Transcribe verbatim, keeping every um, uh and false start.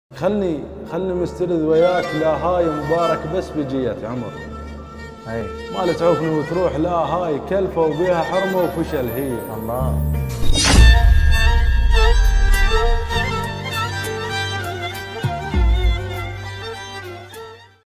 خلني خلني مسترد وياك، لا هاي مبارك بس بجية عمر. اي ما تعوفني وتروح، لا هاي كلفه وبيها حرمه وفشل هي. الله.